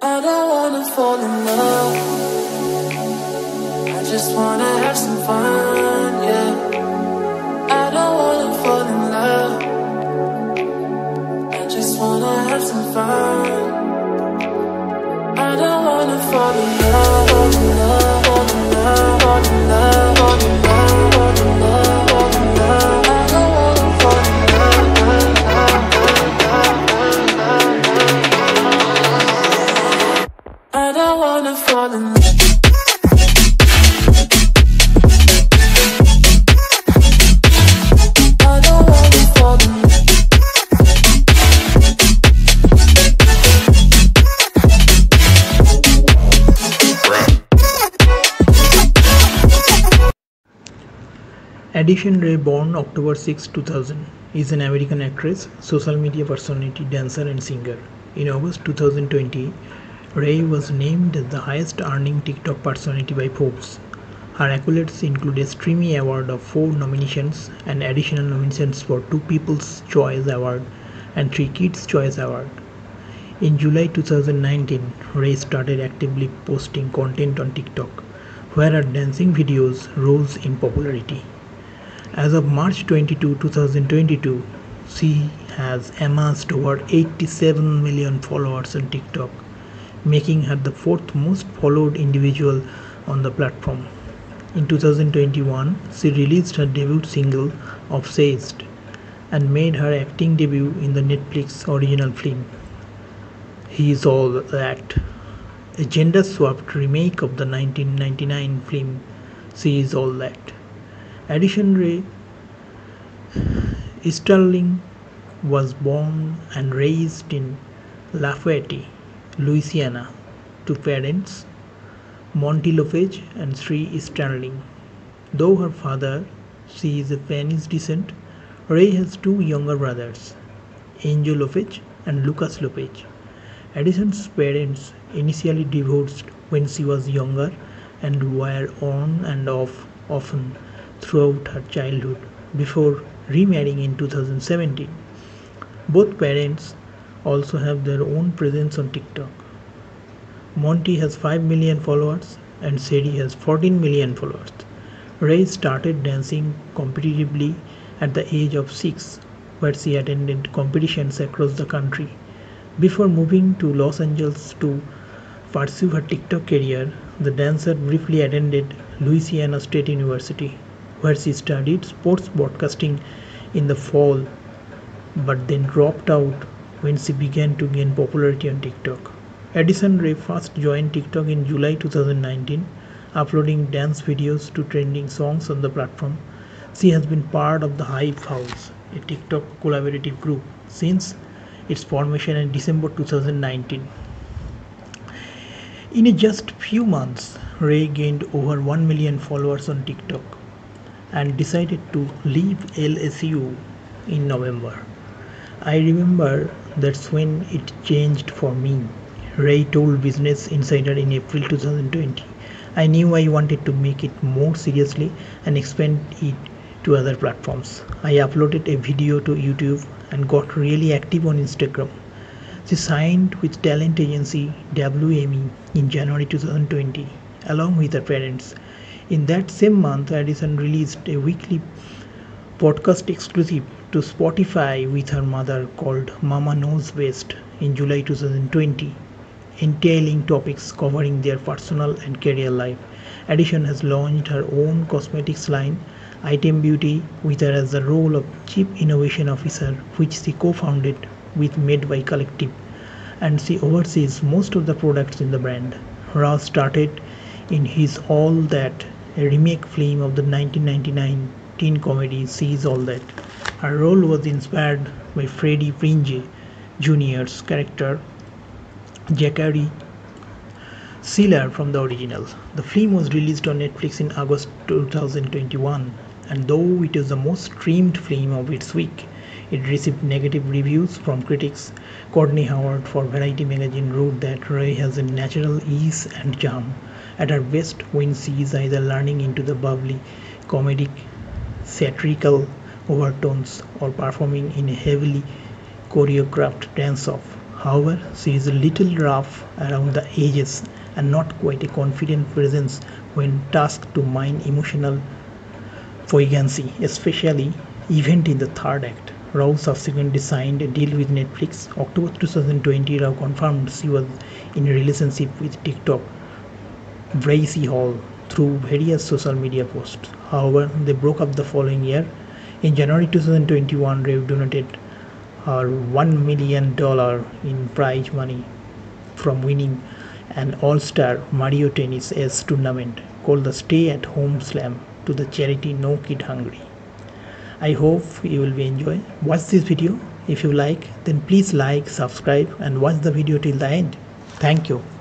I don't wanna fall in love. I just wanna have some fun, yeah. I don't wanna fall in love. I just wanna have some fun. I don't wanna fall in love, fall in love, fall in love, fall in love, fall in love, fall in love, fall in love. I don't wanna fall in love. I don't wanna fall in love. Addison Rae, born October 6, 2000, is an American actress, social media personality, dancer and singer. In August 2020, Rae was named as the highest earning TikTok personality by Forbes. Her accolades include a Streamy Award of 4 nominations and additional nominations for 2 People's Choice Award and 3 Kids' Choice Award. In July 2019, Rae started actively posting content on TikTok, where her dancing videos rose in popularity. As of March 22, 2022, she has amassed over 87 million followers on TikTok, making her the 4th most followed individual on the platform. In 2021, she released her debut single, Obsessed, and made her acting debut in the Netflix original film, He Is All That, a gender-swapped remake of the 1999 film She Is All That. Addison Rae Sterling was born and raised in Lafayette, Louisiana, to parents Monty Lopez and Sri Sterling. Though her father, she is of Spanish descent, Rae has 2 younger brothers, Angel Lopez and Lucas Lopez. Addison's parents initially divorced when she was younger and were on and off often throughout her childhood before remarrying in 2017. Both parents also have their own presence on TikTok. Monty has 5 million followers and Sherry has 14 million followers. Rae started dancing competitively at the age of 6, where she attended competitions across the country. Before moving to Los Angeles to pursue her TikTok career, the dancer briefly attended Louisiana State University, where she studied sports broadcasting in the fall, but then dropped out when she began to gain popularity on TikTok. Addison Rae first joined TikTok in July 2019, uploading dance videos to trending songs on the platform. She has been part of the Hype House, a TikTok collaborative group, since its formation in December 2019. In just few months, Rae gained over 1 million followers on TikTok and decided to leave LSU in November. I remember that's when it changed for me, Rae told Business Insider in April 2020. I knew I wanted to make it more seriously and expand it to other platforms. I uploaded a video to YouTube and got really active on Instagram. She signed with talent agency WME in January 2020, along with her parents. In that same month, Addison released a weekly podcast exclusive to Spotify with her mother called Mama Knows Best in July 2020, entailing topics covering their personal and career life. Addison has launched her own cosmetics line, Item Beauty, with her as the role of Chief Innovation Officer, which she co-founded with Made by Collective, and she oversees most of the products in the brand. Rae started in His All That, a remake film of the 1999 teen comedy She Is All That. Her role was inspired by Freddie Prinze Jr.'s character Zachary Sealer from the original. The film was released on Netflix in August 2021, and though it is the most streamed film of its week, it received negative reviews from critics. Courtney Howard for Variety magazine wrote that Rae has a natural ease and charm at her best when she is either leaning into the bubbly, comedic, satirical overtones or performing in a heavily choreographed dance-off. However, she is a little rough around the edges and not quite a confident presence when tasked to mine emotional poignancy, especially event in the third act. Rao subsequently signed a deal with Netflix. October 2020, Rao confirmed she was in a relationship with TikTok Bracy Hall through various social media posts. However, they broke up the following year. In January 2021, Rao donated her $1 million in prize money from winning an All-Star Mario Tennis Ace tournament called the Stay at Home Slam to the charity No Kid Hungry. I hope you will be enjoy. Watch this video. If you like, then please like, subscribe and watch the video till the end. Thank you.